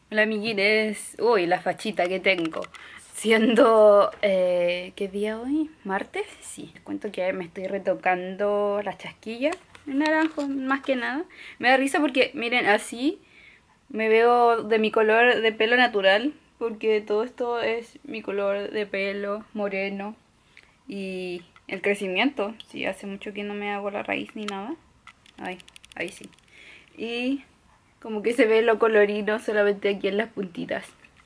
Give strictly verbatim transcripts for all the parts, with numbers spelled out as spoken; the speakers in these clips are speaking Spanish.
Hola amiguines, uy, la fachita que tengo. Siendo, eh, ¿qué día hoy? ¿Martes? Sí, les cuento que me estoy retocando las chasquillas en naranjo, más que nada. Me da risa porque, miren, así me veo de mi color de pelo natural, porque todo esto es mi color de pelo moreno y el crecimiento. Sí, hace mucho que no me hago la raíz ni nada. Ay, ahí sí. Y como que se ve lo colorido solamente aquí en las puntitas.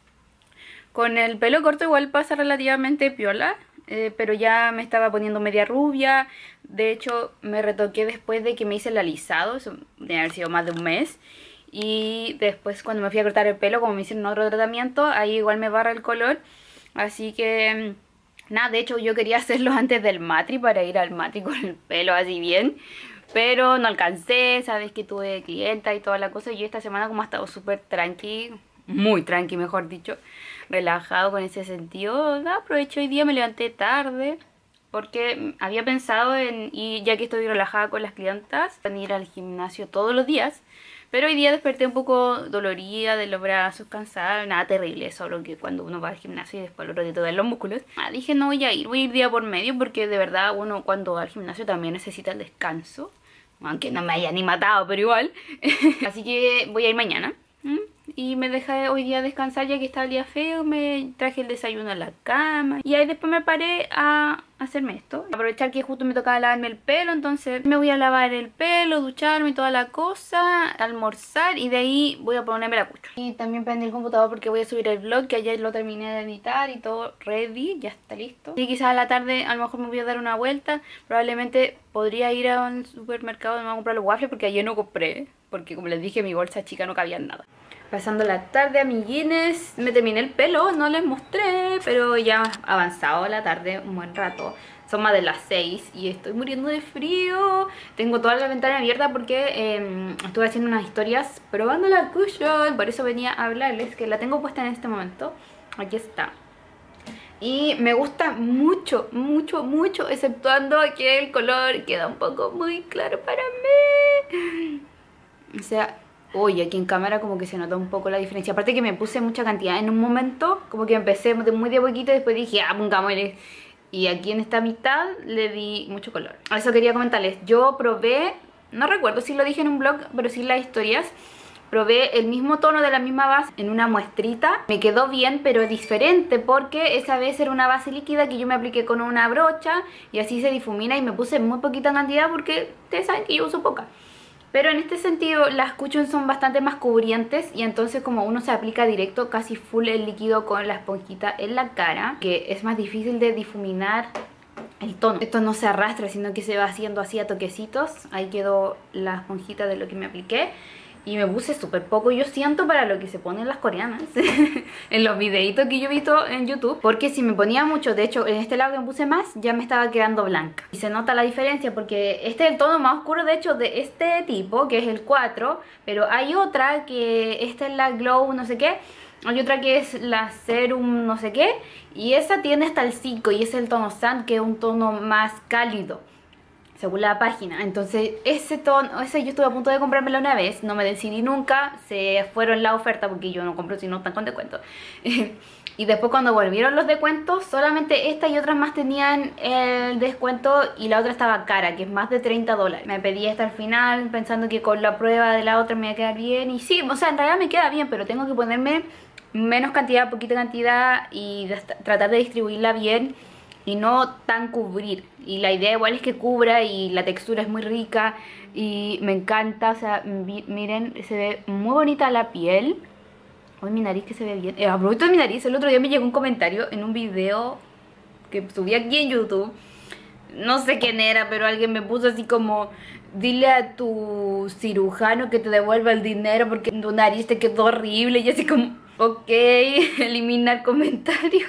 Con el pelo corto igual pasa relativamente piola, eh, pero ya me estaba poniendo media rubia. De hecho, me retoqué después de que me hice el alisado, eso debe haber sido más de un mes. Y después cuando me fui a cortar el pelo, como me hicieron otro tratamiento, ahí igual me barra el color. Así que, mm, nada, de hecho yo quería hacerlo antes del matri para ir al matri con el pelo así bien. Pero no alcancé, sabes que tuve clienta y toda la cosa. Y yo esta semana como ha estado súper tranqui, muy tranqui mejor dicho, relajado con ese sentido. Nada, aprovecho hoy día, me levanté tarde porque había pensado en, y ya que estoy relajada con las clientas, en ir al gimnasio todos los días. Pero hoy día desperté un poco dolorida de los brazos, cansada, nada terrible, solo que cuando uno va al gimnasio y después el otro día te duelen los músculos. Ah, dije no voy a ir, voy a ir día por medio porque de verdad uno cuando va al gimnasio también necesita el descanso. Aunque no me haya ni matado, pero igual. Así que voy a ir mañana. ¿m? Y me dejé hoy día descansar ya que estaba el día feo. Me traje el desayuno a la cama. Y ahí después me paré a hacerme esto. Aprovechar que justo me tocaba lavarme el pelo. Entonces me voy a lavar el pelo, ducharme y toda la cosa. Almorzar y de ahí voy a ponerme la cucha. Y también prendí el computador porque voy a subir el vlog que ayer lo terminé de editar y todo ready. Ya está listo. Y quizás a la tarde a lo mejor me voy a dar una vuelta. Probablemente podría ir a un supermercado y me voy a comprar los waffles porque ayer no compré. Porque como les dije, mi bolsa chica no cabía en nada. Pasando la tarde, amiguines, me terminé el pelo, no les mostré, pero ya ha avanzado la tarde un buen rato. Son más de las seis y estoy muriendo de frío. Tengo toda la ventana abierta porque eh, estuve haciendo unas historias probando la cushion. Por eso venía a hablarles, que la tengo puesta en este momento. Aquí está. Y me gusta mucho, mucho, mucho, exceptuando que el color queda un poco muy claro para mí. O sea, uy, aquí en cámara como que se nota un poco la diferencia. Aparte que me puse mucha cantidad en un momento, como que empecé de muy de poquito y después dije, ah, pongámosle. Y aquí en esta mitad le di mucho color. Eso quería comentarles. Yo probé, no recuerdo si lo dije en un blog, pero sí en las historias. Probé el mismo tono de la misma base en una muestrita. Me quedó bien, pero diferente porque esa vez era una base líquida que yo me apliqué con una brocha y así se difumina y me puse muy poquita cantidad porque ustedes saben que yo uso poca. Pero en este sentido las cushions son bastante más cubrientes y entonces como uno se aplica directo casi full el líquido con la esponjita en la cara, que es más difícil de difuminar el tono. Esto no se arrastra, sino que se va haciendo así a toquecitos. Ahí quedó la esponjita de lo que me apliqué. Y me puse súper poco, yo siento, para lo que se ponen las coreanas en los videitos que yo he visto en YouTube. Porque si me ponía mucho, de hecho en este lado que me puse más, ya me estaba quedando blanca. Y se nota la diferencia porque este es el tono más oscuro de hecho de este tipo, que es el cuatro. Pero hay otra que, esta es la Glow no sé qué. Hay otra que es la Serum no sé qué. Y esa tiene hasta el cinco y es el tono Sand, que es un tono más cálido según la página. Entonces ese tono, ese yo estuve a punto de comprármelo una vez, no me decidí nunca, se fueron la oferta porque yo no compro si no están con descuento. Y después cuando volvieron los descuentos, solamente esta y otras más tenían el descuento y la otra estaba cara, que es más de treinta dólares. Me pedí esta al final pensando que con la prueba de la otra me iba a quedar bien y sí, o sea, en realidad me queda bien, pero tengo que ponerme menos cantidad, poquita cantidad y tratar de distribuirla bien y no tan cubrir. Y la idea igual es que cubra y la textura es muy rica y me encanta, o sea, miren, se ve muy bonita la piel. Uy, mi nariz que se ve bien. Eh, a propósito de mi nariz, el otro día me llegó un comentario en un video que subí aquí en YouTube. No sé quién era, pero alguien me puso así como: dile a tu cirujano que te devuelva el dinero porque tu nariz te quedó horrible. Y así como, ok, eliminar comentario.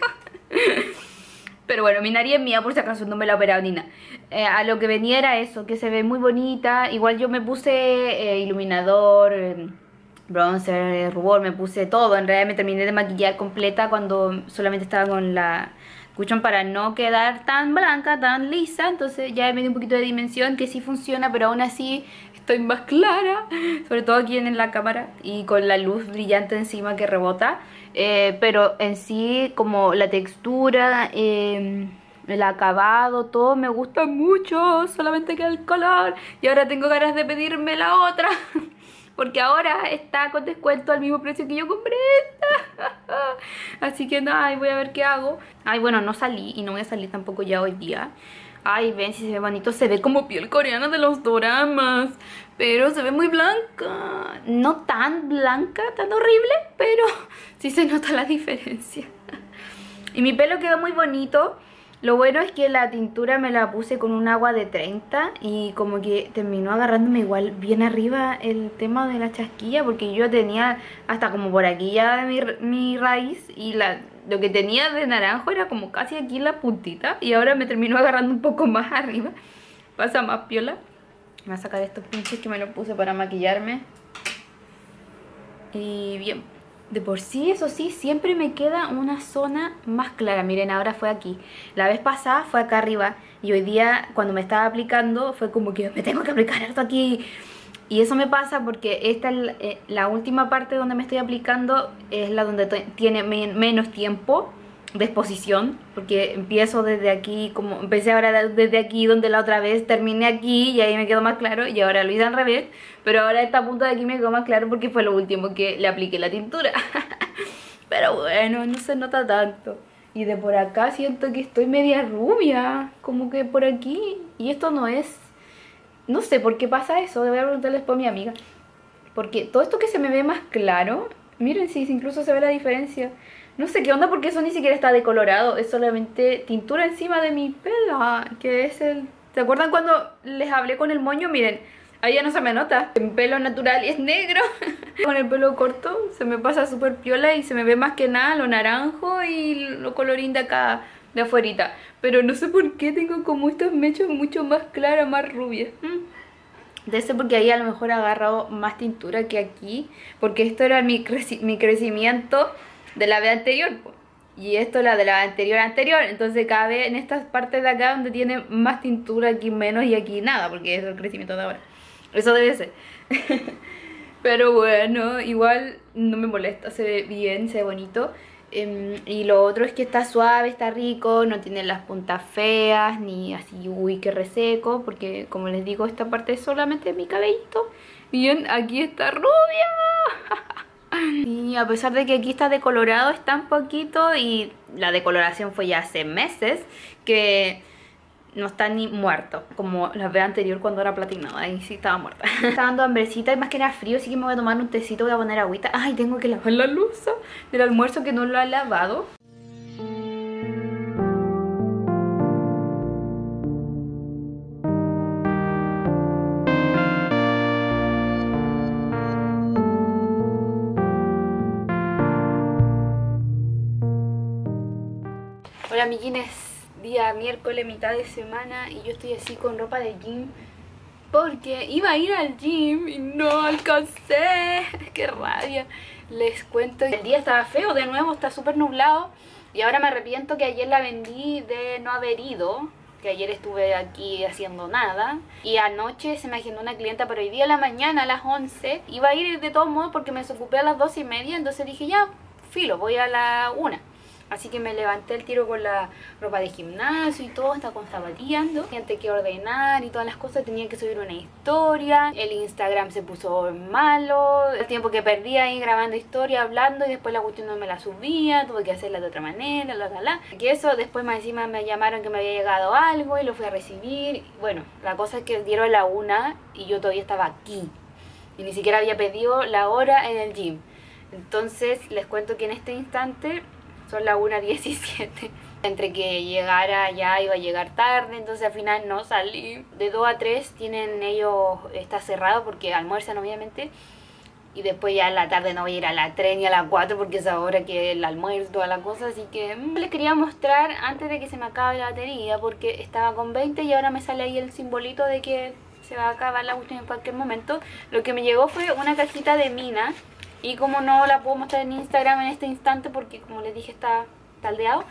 Pero bueno, mi nariz es mía por si acaso, no me la he operado ni nada. Eh, a lo que venía era eso, que se ve muy bonita. Igual yo me puse eh, iluminador, eh, bronzer, eh, rubor, me puse todo. En realidad me terminé de maquillar completa cuando solamente estaba con la cushion para no quedar tan blanca, tan lisa. Entonces ya me dio un poquito de dimensión que sí funciona, pero aún así estoy más clara, sobre todo aquí en la cámara y con la luz brillante encima que rebota. Eh, pero en sí, como la textura, eh, el acabado, todo me gusta mucho, solamente que el color. Y ahora tengo ganas de pedirme la otra, porque ahora está con descuento al mismo precio que yo compré esta. Así que nada, voy a ver qué hago. Ay, bueno, no salí y no voy a salir tampoco ya hoy día. Ay, ven, si se ve bonito, se ve como piel coreana de los doramas, pero se ve muy blanca. No tan blanca, tan horrible, pero sí se nota la diferencia. Y mi pelo quedó muy bonito. Lo bueno es que la tintura me la puse con un agua de treinta y como que terminó agarrándome igual bien arriba el tema de la chasquilla, porque yo tenía hasta como por aquí ya mi, mi raíz y la, lo que tenía de naranjo era como casi aquí en la puntita y ahora me terminó agarrando un poco más arriba. Pasa más piola. Me voy a sacar estos pinches que me los puse para maquillarme. Y bien. De por sí, eso sí, siempre me queda una zona más clara. Miren, ahora fue aquí. La vez pasada fue acá arriba. Y hoy día, cuando me estaba aplicando, fue como que me tengo que aplicar esto aquí. Y eso me pasa porque esta es la, eh, la última parte donde me estoy aplicando. Es la donde tiene men menos tiempo de exposición. Porque empiezo desde aquí, como empecé ahora desde aquí, donde la otra vez terminé aquí. Y ahí me quedó más claro. Y ahora lo hice al revés. Pero ahora esta punta de aquí me quedó más claro porque fue lo último que le apliqué la tintura. Pero bueno, no se nota tanto. Y de por acá siento que estoy media rubia. Como que por aquí. Y esto no es... No sé por qué pasa eso. Voy a preguntarles por mi amiga. Porque todo esto que se me ve más claro... Miren si incluso se ve la diferencia. No sé qué onda porque eso ni siquiera está decolorado. Es solamente tintura encima de mi pelo. Que es el... ¿Se acuerdan cuando les hablé con el moño? Miren... Ahí ya no se me nota. Mi pelo natural es negro. Con el pelo corto se me pasa súper piola y se me ve más que nada lo naranjo y lo colorín de acá, de afuerita. Pero no sé por qué tengo como estos mechos mucho más claras, más rubias. ¿Mm? Debe ser porque ahí a lo mejor he agarrado más tintura que aquí. Porque esto era mi, creci mi crecimiento de la vez anterior. Y esto es la de la anterior anterior. Entonces cada vez en estas partes de acá donde tiene más tintura, aquí menos y aquí nada. Porque es el crecimiento de ahora. Eso debe ser. Pero bueno, igual no me molesta, se ve bien, se ve bonito. Um, y lo otro es que está suave, está rico, no tiene las puntas feas, ni así, uy, que reseco. Porque como les digo, esta parte es solamente mi cabellito. Bien, aquí está rubia. Y a pesar de que aquí está decolorado, está un poquito. Y la decoloración fue ya hace meses, que... no está ni muerto, como la vez anterior cuando era platinada, ahí sí estaba muerta. Está dando hambrecita y más que nada frío, así que me voy a tomar un tecito, voy a poner agüita. Ay, tengo que lavar la loza del almuerzo que no lo he lavado. Hola amiguines. Día miércoles, mitad de semana, y yo estoy así con ropa de gym porque iba a ir al gym y no alcancé. Qué rabia. Les cuento, el día estaba feo de nuevo, está súper nublado y ahora me arrepiento que ayer la vendí de no haber ido, que ayer estuve aquí haciendo nada. Y anoche se me agendó una clienta, pero hoy día a la mañana a las once iba a ir de todos modos porque me desocupé a las doce y media, entonces dije ya, filo, voy a la una. Así que me levanté el tiro con la ropa de gimnasio y todo, estaba con zapatillas, tenía que ordenar y todas las cosas, tenía que subir una historia, el Instagram se puso malo, el tiempo que perdí ahí grabando historia, hablando, y después la cuestión no me la subía, tuve que hacerla de otra manera, la, la, la. Que eso, después más encima me llamaron que me había llegado algo y lo fui a recibir. Bueno, la cosa es que dieron la una y yo todavía estaba aquí y ni siquiera había pedido la hora en el gym. Entonces les cuento que en este instante son las una diecisiete. Entre que llegara ya iba a llegar tarde, entonces al final no salí. De dos a tres tienen ellos, está cerrado porque almuerzan obviamente. Y después ya en la tarde no voy a ir a las tres ni a las cuatro porque es ahora que el almuerzo, toda la cosa. Así que mmm, les quería mostrar antes de que se me acabe la batería, porque estaba con veinte y ahora me sale ahí el simbolito de que se va a acabar la cuestión en cualquier momento. Lo que me llegó fue una cajita de Mina. Y como no la puedo mostrar en Instagram en este instante porque como les dije está taldeado,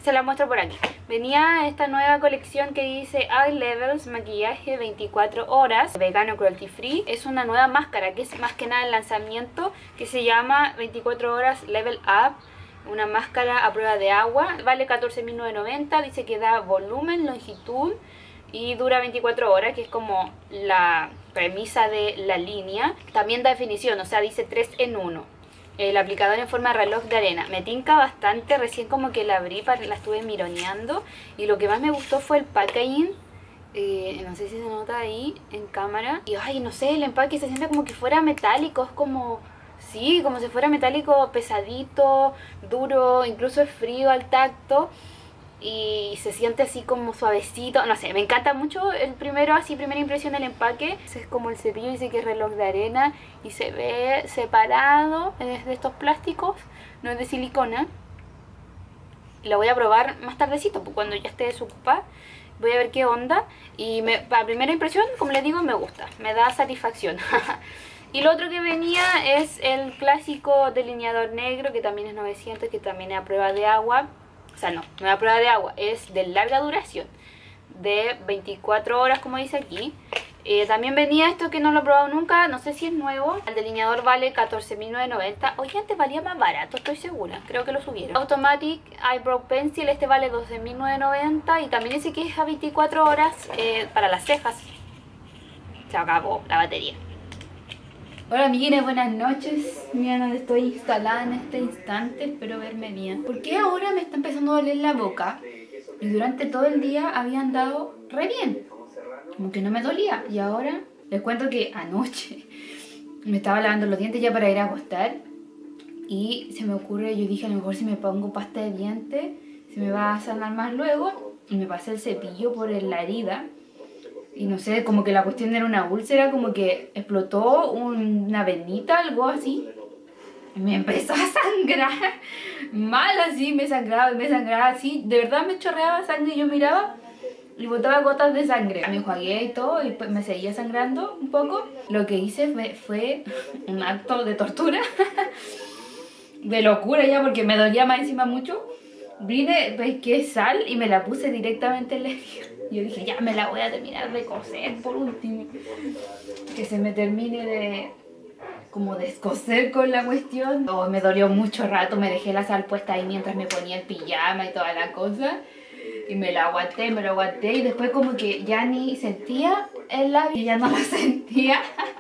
Se la muestro por aquí. Venía esta nueva colección que dice Eye Levels Maquillaje veinticuatro horas Vegano Cruelty Free. Es una nueva máscara que es más que nada el lanzamiento, que se llama veinticuatro horas Level Up. Una máscara a prueba de agua. Vale catorce mil novecientos noventa. Dice que da volumen, longitud y dura veinticuatro horas, que es como la premisa de la línea. También da definición, o sea, dice tres en uno. El aplicador en forma de reloj de arena. Me tinca bastante, recién como que la abrí, la estuve mironeando. Y lo que más me gustó fue el packaging. Eh, no sé si se nota ahí en cámara. Y ay, no sé, el empaque se siente como que fuera metálico. Es como, sí, como si fuera metálico, pesadito, duro, incluso es frío al tacto. Y se siente así como suavecito, no sé, me encanta mucho el primero, así primera impresión del empaque. Es como el cepillo, dice que es reloj de arena y se ve separado, es de estos plásticos, no es de silicona. Y lo voy a probar más tardecito, pues cuando ya esté desocupada, voy a ver qué onda. Y me, a primera impresión, como les digo, me gusta, me da satisfacción. Y lo otro que venía es el clásico delineador negro, que también es novecientos, que también es a prueba de agua. O sea, no, no es a prueba de agua, es de larga duración, de veinticuatro horas como dice aquí. Eh, también venía esto que no lo he probado nunca, no sé si es nuevo. El delineador vale catorce mil novecientos noventa. Oye, antes valía más barato, estoy segura, creo que lo subieron. Automatic Eyebrow Pencil, este vale doce mil novecientos noventa. Y también dice que es a veinticuatro horas eh, para las cejas. Se acabó la batería. Hola amiguines, buenas noches. Miren donde estoy instalada en este instante, espero verme bien. ¿Por qué ahora me está empezando a doler la boca? Y durante todo el día había andado re bien, como que no me dolía. Y ahora les cuento que anoche me estaba lavando los dientes ya para ir a acostar. Y se me ocurre, yo dije a lo mejor si me pongo pasta de dientes se me va a sanar más luego. Y me pasé el cepillo por la herida. Y no sé, como que la cuestión era una úlcera, como que explotó una venita, algo así. Y me empezó a sangrar. Mal así, me sangraba y me sangraba así. De verdad me chorreaba sangre y yo miraba y botaba gotas de sangre. Me enjuagué y todo y pues me seguía sangrando un poco. Lo que hice fue, fue un acto de tortura. De locura ya, porque me dolía más encima mucho. Vine, pesqué sal y me la puse directamente en la herida. Yo dije, ya me la voy a terminar de coser por último. Que se me termine de como descoser con la cuestión. Oh, me dolió mucho rato, me dejé la sal puesta ahí mientras me ponía el pijama y toda la cosa. Y me la aguanté, me lo aguanté y después como que ya ni sentía el labio y ya no la sentía.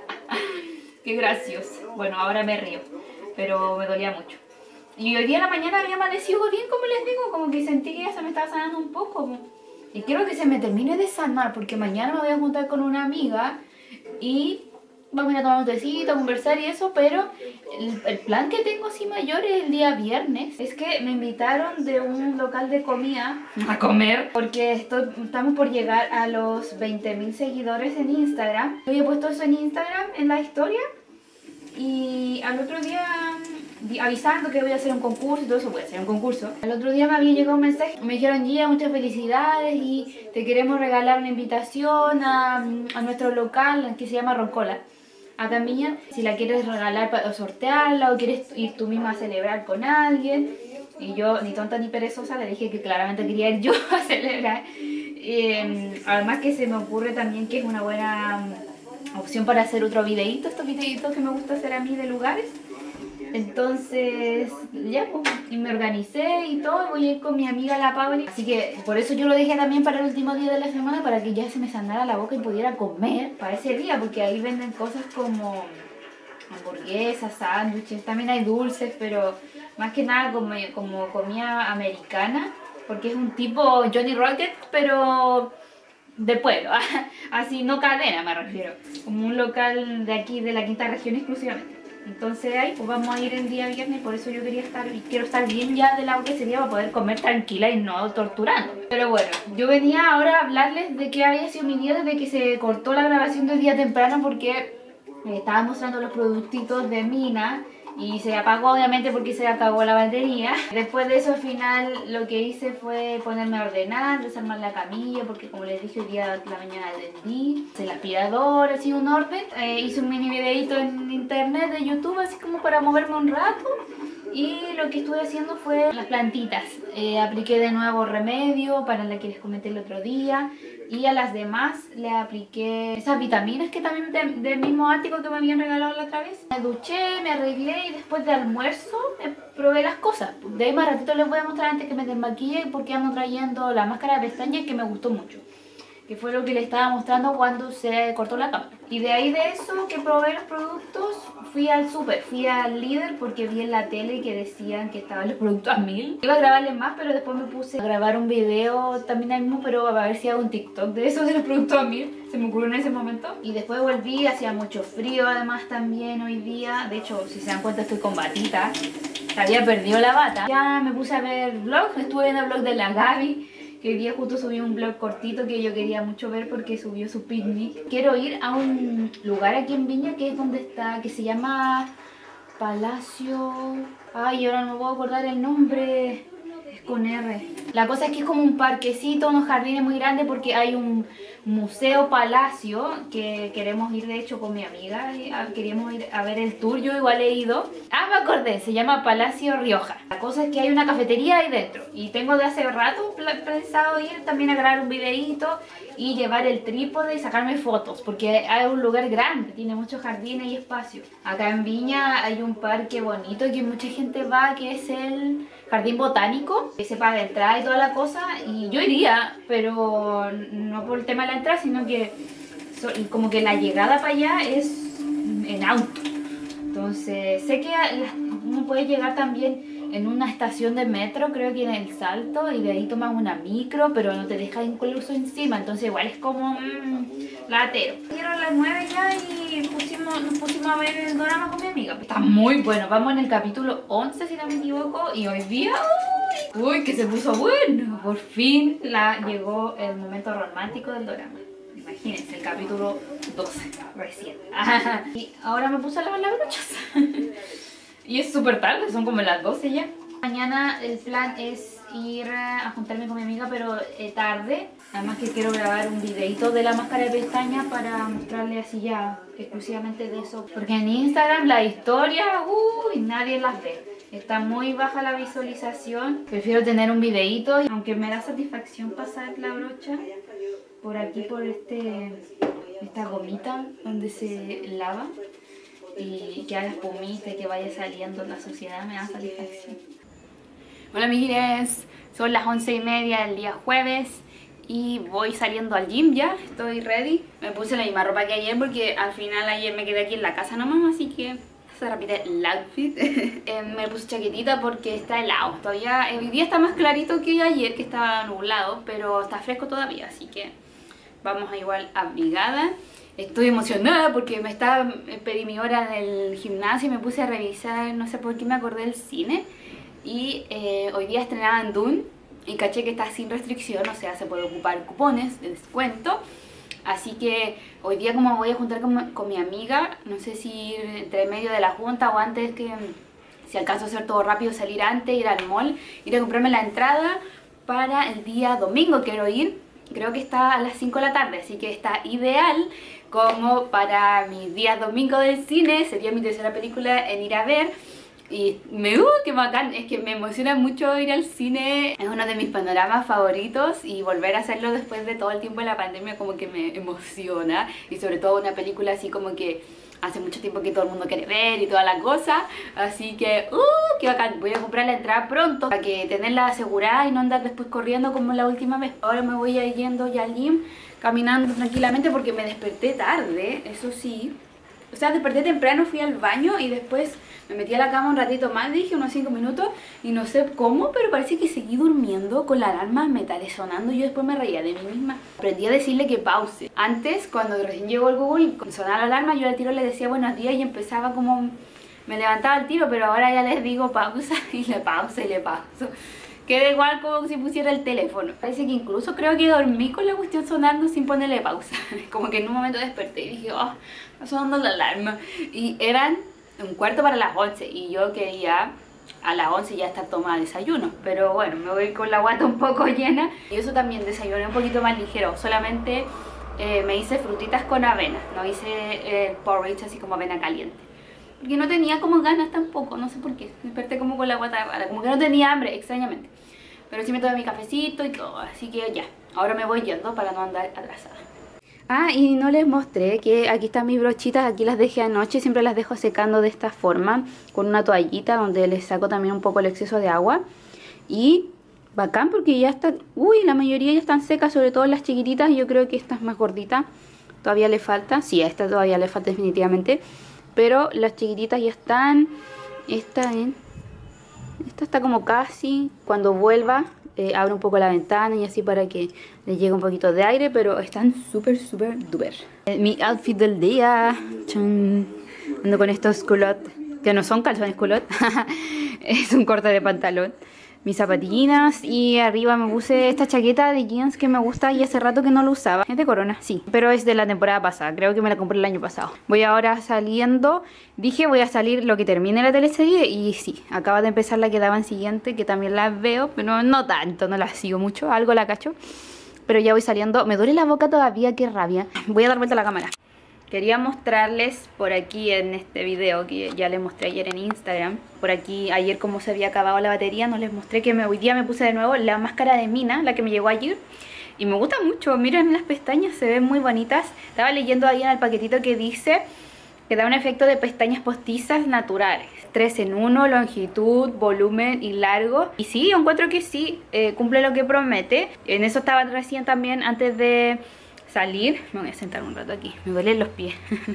Qué gracioso. Bueno, ahora me río, pero me dolía mucho. Y hoy día en la mañana había amanecido bien, como les digo, como que sentí que ya se me estaba sanando un poco. Y quiero que se me termine de sanar porque mañana me voy a juntar con una amiga y vamos a ir a tomar un tecito, a conversar y eso, pero el, el plan que tengo así mayor es el día viernes. Es que me invitaron de un local de comida a comer porque estoy, estamos por llegar a los veinte mil seguidores en Instagram. Yo he puesto eso en Instagram, en la historia, y al otro día avisando que voy a hacer un concurso y todo eso, voy a hacer un concurso. Al otro día me había llegado un mensaje, me dijeron, Gia, muchas felicidades y te queremos regalar una invitación a, a nuestro local que se llama Roncola, acá en Viña, si la quieres regalar o sortearla o quieres ir tú misma a celebrar con alguien. Y yo, ni tonta ni perezosa, le dije que claramente quería ir yo a celebrar. Eh, además que se me ocurre también que es una buena opción para hacer otro videíto, estos videitos que me gusta hacer a mí de lugares. Entonces, ya, pues, y me organicé y todo, voy a ir con mi amiga la Pauli. Así que por eso yo lo dejé también para el último día de la semana, para que ya se me sanara la boca y pudiera comer para ese día, porque ahí venden cosas como hamburguesas, sándwiches, también hay dulces, pero más que nada como, como comida americana, porque es un tipo Johnny Rocket, pero de pueblo, así, no cadena me refiero, como un local de aquí, de la quinta región exclusivamente. Entonces ahí pues vamos a ir el día viernes, por eso yo quería estar, y quiero estar bien ya de la boca ese día para poder comer tranquila y no torturándome. Pero bueno, yo venía ahora a hablarles de qué había sido mi día desde que se cortó la grabación del día temprano, porque me estaba mostrando los productitos de Mina y se apagó obviamente porque se acabó la batería. Después de eso al final lo que hice fue ponerme a ordenar, desarmar la camilla, porque como les dije hoy día la mañana atendí, el aspirador, así un orden. Eh, hice un mini videito en internet de YouTube así como para moverme un rato Y lo que estuve haciendo fue las plantitas. Eh, apliqué de nuevo remedio para la que les comenté el otro día. Y a las demás le apliqué esas vitaminas que también de, del mismo ático que me habían regalado la otra vez. Me duché, me arreglé y después de almuerzo eh, probé las cosas. De ahí más ratito les voy a mostrar antes que me desmaquille porque ando trayendo la máscara de pestañas que me gustó mucho. Que fue lo que le estaba mostrando cuando se cortó la cámara. Y de ahí de eso que probé los productos, fui al súper, fui al Líder porque vi en la tele que decían que estaban los productos a mil. Iba a grabarles más, pero después me puse a grabar un video también ahí mismo, pero a ver si hago un TikTok de eso, de los productos a mil. Se me ocurrió en ese momento. Y después volví, hacía mucho frío además también hoy día. De hecho, si se dan cuenta estoy con batita. Había perdido la bata. Ya me puse a ver vlogs, estuve viendo el vlog de la Gaby. Que hoy día justo subí un vlog cortito que yo quería mucho ver porque subió su picnic. Quiero ir a un lugar aquí en Viña que es donde está, que se llama Palacio... Ay, ahora no me puedo acordar el nombre. Es con R. La cosa es que es como un parquecito, unos jardines muy grandes porque hay un museo palacio que queremos ir de hecho con mi amiga. Queríamos ir a ver el tour, yo igual he ido. Ah, me acordé, se llama Palacio Rioja. La cosa es que hay una cafetería ahí dentro y tengo de hace rato pensado ir también a grabar un videíto y llevar el trípode y sacarme fotos porque hay un lugar grande, tiene muchos jardines y espacio. Acá en Viña hay un parque bonito que mucha gente va, que es el Jardín Botánico, que se paga entrada y toda la cosa, y yo iría, pero no por el tema de la entrada, sino que so, como que la llegada para allá es en auto. Entonces sé que uno puede llegar también en una estación de metro, creo que en El Salto, y de ahí tomas una micro, pero no te deja incluso encima, entonces igual es como mmm, latero. Dieron las nueve ya y pusimos, nos pusimos a ver el drama con mi amiga. Está muy bueno, vamos en el capítulo once si no me equivoco, y hoy día, uy, uy que se puso bueno. Por fin la, llegó el momento romántico del drama. Imagínense, el capítulo doce, recién. Y ahora me puse a lavar las brochas. Y es súper tarde, son como las doce ya. Mañana el plan es ir a juntarme con mi amiga, pero eh, tarde. Además que quiero grabar un videito de la máscara de pestañas para mostrarle así ya exclusivamente de eso. Porque en Instagram la historia, uy, nadie las ve. Está muy baja la visualización. Prefiero tener un videito, aunque me da satisfacción pasar la brocha por aquí, por este esta gomita donde se lava. Y que haga espumita y que vaya saliendo la suciedad me da satisfacción. Hola amigues, son las once y media del día jueves y voy saliendo al gym ya, estoy ready. Me puse la misma ropa que ayer porque al final ayer me quedé aquí en la casa nomás, así que se repite el outfit. eh, me puse chaquetita porque está helado, todavía hoy día está más clarito que ayer que estaba nublado, pero está fresco todavía, así que vamos a igual abrigada. Estoy emocionada porque me estaba, pedí mi hora del gimnasio y me puse a revisar, no sé por qué me acordé del cine. Y eh, hoy día estrenaban Dune y caché que está sin restricción, o sea, se puede ocupar cupones de descuento. Así que hoy día como voy a juntar con, con mi amiga, no sé si ir entre medio de la junta o antes, que si alcanzo a hacer todo rápido, salir antes, ir al mall, ir a comprarme la entrada para el día domingo. Quiero ir, creo que está a las cinco de la tarde, así que está ideal como para mis días domingo del cine. Sería mi tercera película en ir a ver. Y me, uh, qué bacán, es que me emociona mucho ir al cine. Es uno de mis panoramas favoritos y volver a hacerlo después de todo el tiempo de la pandemia como que me emociona. Y sobre todo una película así como que hace mucho tiempo que todo el mundo quiere ver y toda la cosa. Así que, uh, qué bacán. Voy a comprar la entrada pronto para que tenerla asegurada y no andar después corriendo como la última vez. Ahora me voy a ir yendo ya al gym, caminando tranquilamente porque me desperté tarde, eso sí. O sea, desperté temprano, fui al baño y después me metí a la cama un ratito más, dije unos cinco minutos y no sé cómo, pero parece que seguí durmiendo con la alarma metal sonando y yo después me reía de mí misma. Aprendí a decirle que pause. Antes, cuando recién llegó el Google y sonaba la alarma, yo al tiro le decía buenos días y empezaba como... me levantaba al tiro, pero ahora ya les digo pausa y le pausa y le pauso. Queda igual como si pusiera el teléfono. Parece que incluso creo que dormí con la cuestión sonando sin ponerle pausa. Como que en un momento desperté y dije, oh, está sonando la alarma. Y eran un cuarto para las once y yo quería a las once ya estar tomada desayuno. Pero bueno, me voy con la guata un poco llena. Y eso también desayuné un poquito más ligero. Solamente eh, me hice frutitas con avena. No hice eh, porridge así como avena caliente. porque no tenía como ganas tampoco, no sé por qué. Me desperté como con la guata rara, como que no tenía hambre, extrañamente. Pero sí me tomé mi cafecito y todo, así que ya. Ahora me voy yendo para no andar atrasada. Ah, y no les mostré que aquí están mis brochitas, aquí las dejé anoche, siempre las dejo secando de esta forma, con una toallita donde les saco también un poco el exceso de agua. Y bacán porque ya están, uy, la mayoría ya están secas, sobre todo las chiquititas, yo creo que esta es más gordita, todavía le falta, sí, a esta todavía le falta definitivamente, pero las chiquititas ya están, esta, ¿eh? Esta está como casi, cuando vuelva... Eh, abro un poco la ventana y así para que le llegue un poquito de aire, pero están súper, súper duper. Eh, mi outfit del día, chun, ando con estos culottes, que no son calzones culottes, es un corte de pantalón, mis zapatillinas y arriba me puse esta chaqueta de jeans que me gusta y hace rato que no lo usaba. Es de Corona, sí, pero es de la temporada pasada, creo que me la compré el año pasado. Voy ahora saliendo, dije voy a salir lo que termine la teleserie y sí, acaba de empezar la que daban siguiente, que también la veo, pero no tanto, no la sigo mucho, algo la cacho. Pero ya voy saliendo, me duele la boca todavía, qué rabia. Voy a dar vuelta a la cámara. Quería mostrarles por aquí en este video que ya les mostré ayer en Instagram. Por aquí ayer como se había acabado la batería, no les mostré que me, hoy día me puse de nuevo la máscara de Mina, la que me llegó ayer. Y me gusta mucho, miren las pestañas, se ven muy bonitas. Estaba leyendo ahí en el paquetito que dice que da un efecto de pestañas postizas naturales. tres en uno, longitud, volumen y largo. Y sí, yo encuentro que sí, eh, cumple lo que promete. En eso estaba recién también antes de... salir, me voy a sentar un rato aquí, me duelen los pies.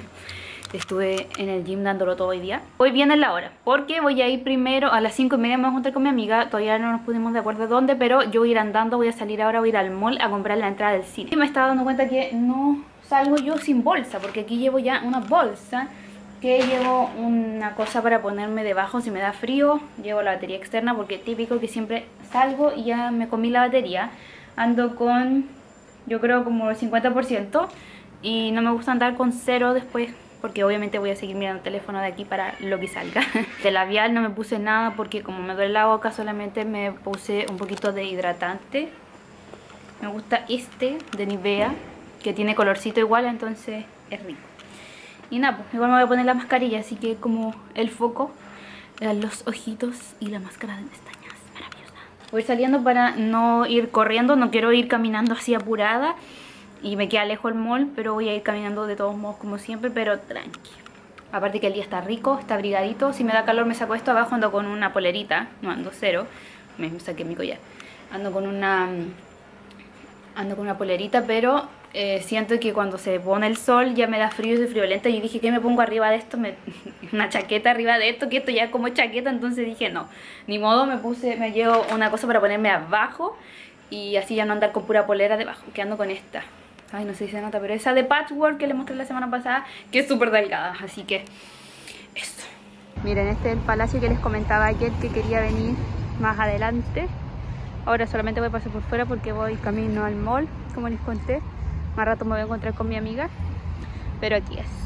Estuve en el gym dándolo todo hoy día. Hoy viene la hora, porque voy a ir primero a las cinco y media, me voy a juntar con mi amiga. Todavía no nos pusimos de acuerdo dónde, pero yo voy a ir andando, voy a salir ahora, voy a ir al mall a comprar la entrada del cine. Y me estaba dando cuenta que no salgo yo sin bolsa, porque aquí llevo ya una bolsa, que llevo una cosa para ponerme debajo si me da frío. Llevo la batería externa, porque típico que siempre salgo y ya me comí la batería. Ando con... yo creo como el cincuenta por ciento y no me gusta andar con cero después porque obviamente voy a seguir mirando el teléfono de aquí para lo que salga. De labial no me puse nada porque como me duele la boca solamente me puse un poquito de hidratante. Me gusta este de Nivea que tiene colorcito igual, entonces es rico. Y nada, pues igual me voy a poner la mascarilla, así que como el foco, los ojitos y la máscara de pestañas. Voy saliendo para no ir corriendo, no quiero ir caminando así apurada y me queda lejos el mall, pero voy a ir caminando de todos modos como siempre, pero tranqui. Aparte que el día está rico, está abrigadito, si me da calor me saco esto abajo, ando con una polerita, no ando cero, me saqué mi collar, ando con una, ando con una polerita, pero eh, siento que cuando se pone el sol ya me da frío y soy friolenta y dije que me pongo arriba de esto, me, una chaqueta arriba de esto, que esto ya es como chaqueta, entonces dije no, ni modo, me puse, me llevo una cosa para ponerme abajo y así ya no andar con pura polera debajo, que ando con esta, ay no sé si se nota, pero esa de patchwork que les mostré la semana pasada, que es súper delgada, así que eso. Miren, este es el palacio que les comentaba ayer que quería venir más adelante. Ahora solamente voy a pasar por fuera porque voy camino al mall, como les conté. Más rato me voy a encontrar con mi amiga, pero aquí es.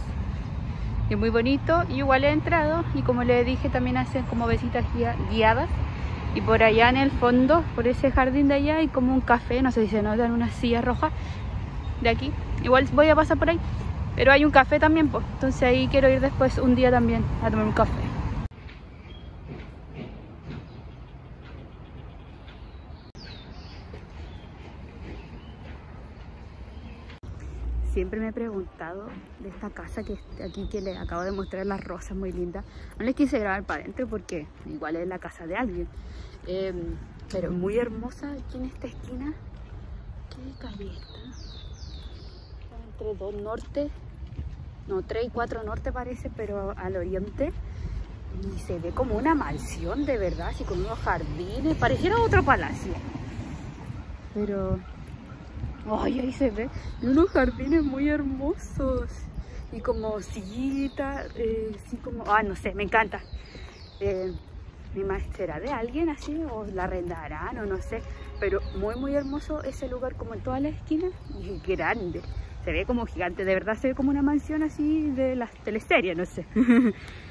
Es muy bonito, y igual he entrado y como les dije también hacen como visitas guiadas. Y por allá en el fondo, por ese jardín de allá hay como un café, no sé si se notan unas sillas rojas de aquí. Igual voy a pasar por ahí, pero hay un café también, pues. Entonces ahí quiero ir después un día también a tomar un café. Siempre me he preguntado de esta casa que está aquí, que les acabo de mostrar las rosas muy lindas. No les quise grabar para adentro porque igual es la casa de alguien. Eh, pero muy hermosa aquí en esta esquina. ¿Qué calle está? Está entre dos norte, no, tres y cuatro norte parece, pero al oriente. Y se ve como una mansión de verdad, así con unos jardines. Pareciera otro palacio. Pero... ay, ahí se ve unos jardines muy hermosos y como sillitas, eh, sí como, ah, no sé, me encanta. Eh, mi maestra de alguien así o la arrendarán o no sé, pero muy muy hermoso ese lugar, como en todas las esquinas, y grande, se ve como gigante, de verdad se ve como una mansión así de las teleseries, no sé.